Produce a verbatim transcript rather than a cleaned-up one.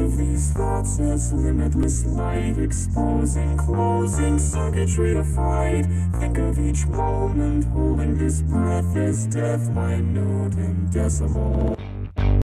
of these thoughts as limitless light, exposing, closing, circuitry of fright. Think of each moment, holding this breath as death, minute and decimal.